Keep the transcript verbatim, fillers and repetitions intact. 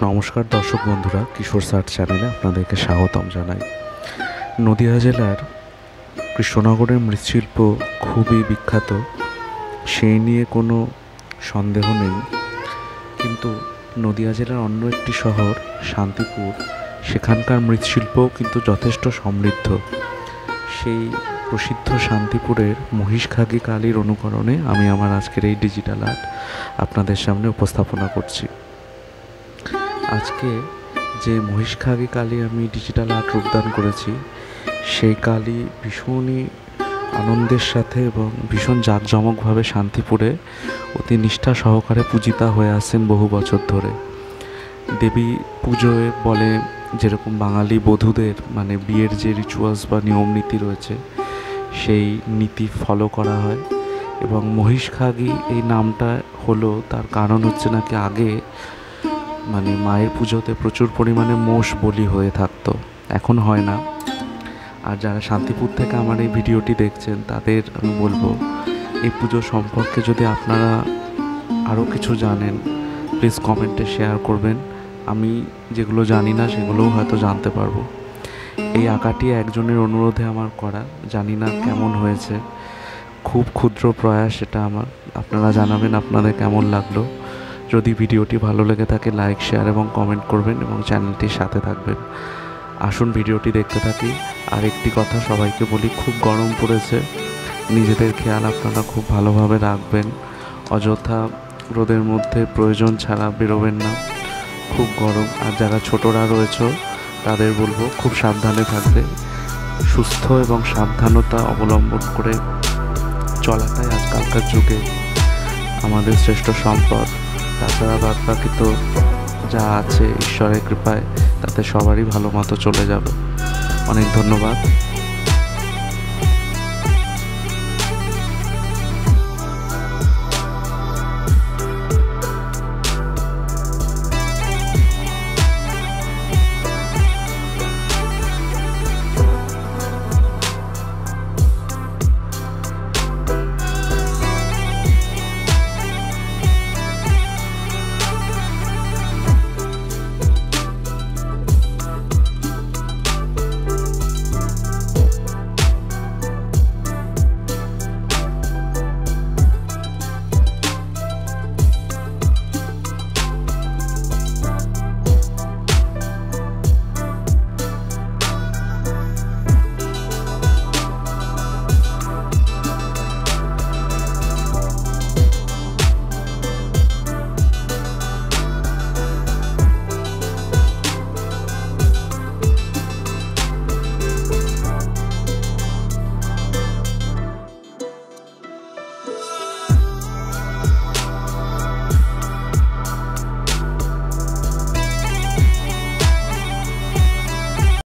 নমস্কার দর্শক বন্ধুরা, কিশোর সার্চ চ্যানেলে আপনাদেরকে স্বাগতম জানাই। নদিয়া জেলার কৃষ্ণনগরের মৃৎশিল্প খুবই বিখ্যাত, সেই নিয়ে কোনো সন্দেহ নেই। কিন্তু নদিয়া জেলার অন্য একটি শহর শান্তিপুর, সেখানকার মৃৎশিল্পও কিন্তু যথেষ্ট সমৃদ্ধ। সেই প্রসিদ্ধ শান্তিপুরের মহিষখাগী কালীর অনুকরণে আমি আমার আজকের এই ডিজিটাল আর্ট আপনাদের সামনে উপস্থাপনা করছি। আজকে যে মহিষখাগী কালী আমি ডিজিটাল আর্ট রূপদান করেছি, সেই কালী ভীষণই আনন্দের সাথে এবং ভীষণ জাঁকজমকভাবে শান্তিপুরে অতি নিষ্ঠা সহকারে পূজিতা হয়ে আসছেন বহু বছর ধরে। দেবী পুজোয় বলে যেরকম বাঙালি বধূদের মানে বিয়ের যে রিচুয়ালস বা নিয়ম নীতি রয়েছে, সেই নীতি ফলো করা হয়। এবং মহিষখাগী এই নামটা হলো, তার কারণ হচ্ছে নাকি আগে মানে মায়ের পুজোতে প্রচুর পরিমাণে মোষ বলি হয়ে থাকতো, এখন হয় না। আর যারা শান্তিপুর থেকে আমার এই ভিডিওটি দেখছেন তাদের আমি বলবো, এই পুজো সম্পর্কে যদি আপনারা আরও কিছু জানেন প্লিজ কমেন্টে শেয়ার করবেন। আমি যেগুলো জানি না সেগুলোও হয়তো জানতে পারবো। এই আঁকাটি একজনের অনুরোধে আমার করা, জানি না কেমন হয়েছে, খুব ক্ষুদ্র প্রয়াস এটা আমার। আপনারা জানাবেন আপনাদের কেমন লাগলো। যদি ভিডিওটি ভালো লেগে থাকে লাইক, শেয়ার এবং কমেন্ট করবেন এবং চ্যানেলটির সাথে থাকবেন। আসুন ভিডিওটি দেখতে থাকি। আর একটি কথা সবাইকে বলি, খুব গরম পড়েছে, নিজেদের খেয়াল আপনারা খুব ভালোভাবে রাখবেন। অযথা রোদের মধ্যে প্রয়োজন ছাড়া বেরোবেন না, খুব গরম। আর যারা ছোটরা রয়েছে তাদের বলবো খুব সাবধানে থাকবে। সুস্থ এবং সাবধানতা অবলম্বন করে চলাটাই আজকালকার যুগে আমাদের শ্রেষ্ঠ সম্পদ। তাছাড়া বাদ বাকি তো যা আছে ঈশ্বরের কৃপায় তাতে সবারই ভালো মতো চলে যাবে। অনেক ধন্যবাদ।